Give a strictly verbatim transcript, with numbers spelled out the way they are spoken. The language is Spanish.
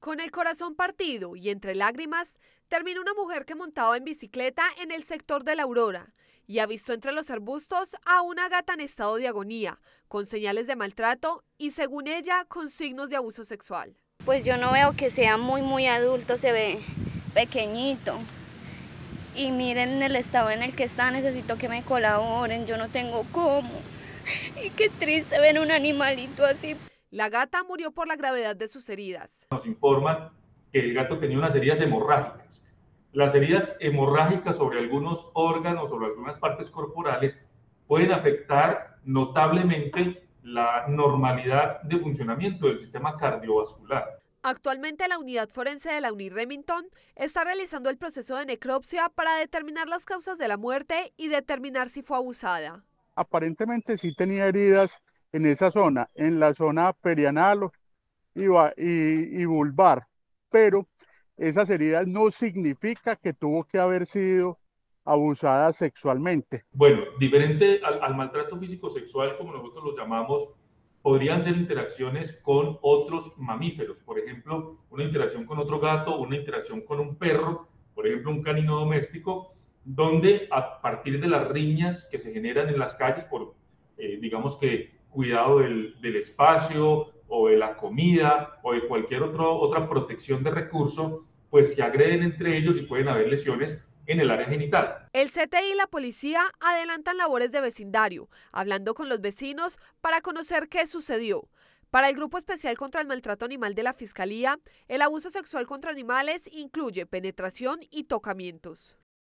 Con el corazón partido y entre lágrimas, terminó una mujer que montaba en bicicleta en el sector de La Aurora y avistó entre los arbustos a una gata en estado de agonía, con señales de maltrato y, según ella, con signos de abuso sexual. Pues yo no veo que sea muy, muy adulto, se ve pequeñito. Y miren el estado en el que está, necesito que me colaboren, yo no tengo cómo. Y qué triste ver un animalito así. La gata murió por la gravedad de sus heridas. Nos informan que el gato tenía unas heridas hemorrágicas. Las heridas hemorrágicas sobre algunos órganos, sobre algunas partes corporales, pueden afectar notablemente la normalidad de funcionamiento del sistema cardiovascular. Actualmente la unidad forense de la UNI Remington está realizando el proceso de necropsia para determinar las causas de la muerte y determinar si fue abusada. Aparentemente sí tenía heridas en esa zona, en la zona perianal y, y, y vulvar, pero esas heridas no significa que tuvo que haber sido abusada sexualmente. Bueno, diferente al, al maltrato físico sexual, como nosotros lo llamamos, podrían ser interacciones con otros mamíferos, por ejemplo, una interacción con otro gato, una interacción con un perro, por ejemplo, un canino doméstico, donde a partir de las riñas que se generan en las calles por, eh, digamos que, cuidado del, del espacio o de la comida o de cualquier otro, otra protección de recurso, pues se agreden entre ellos y pueden haber lesiones en el área genital. El C T I y la policía adelantan labores de vecindario, hablando con los vecinos para conocer qué sucedió. Para el Grupo Especial contra el Maltrato Animal de la Fiscalía, el abuso sexual contra animales incluye penetración y tocamientos.